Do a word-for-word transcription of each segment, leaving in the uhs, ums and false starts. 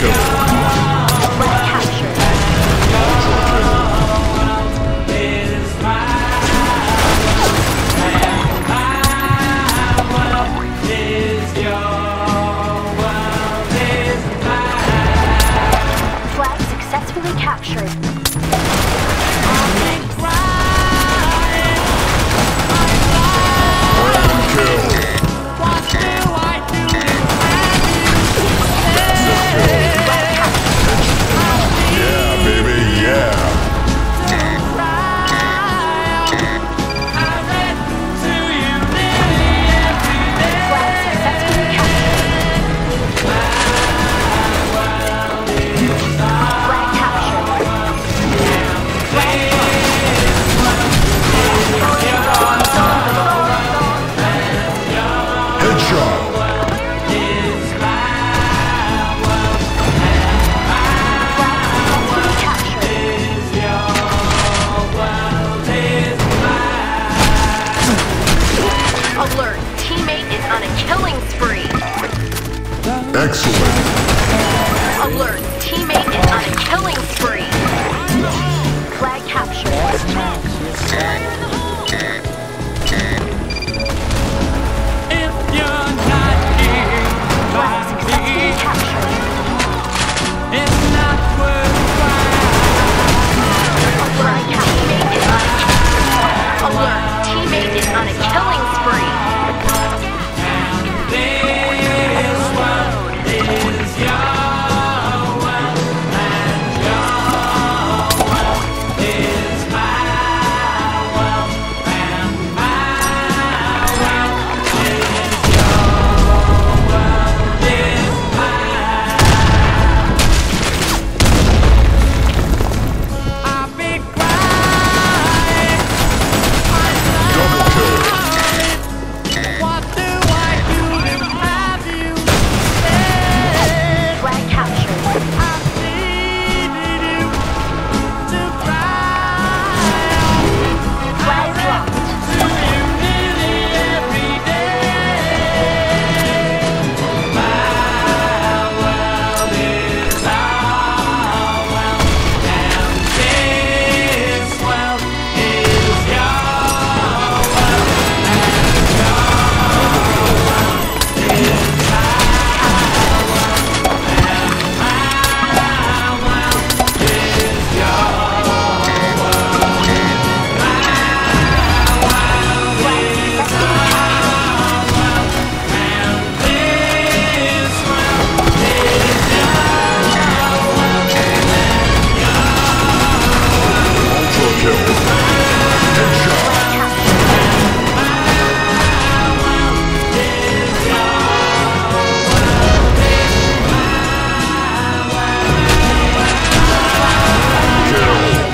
Flag captured. Flag successfully captured. Alert! Teammate is on a killing spree. Excellent. Alert! Teammate is on a killing spree. Flag captured. If you're not here Flag by successfully me, captured. it's not worthwhile. Alert! Teammate is on a Alert! Teammate is on a killing spree. This world is your world, and your world is my world, and my world is your world is mine. I'll be crying. Double kill. What do I do to have you stay? Flag captured. I needed you to cry Flag dropped. to you nearly every day. My world is our world, and this world is your world, and your world is my world, and my world is your world. Ultra kill. Headshot. Kill.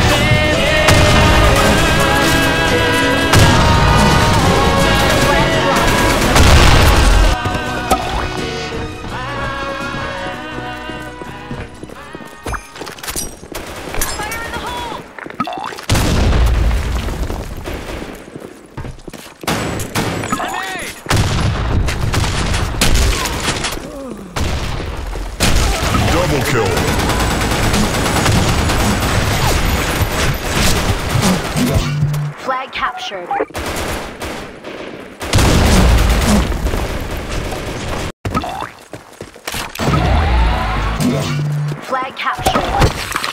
Double kill. Flag captured. Flag captured.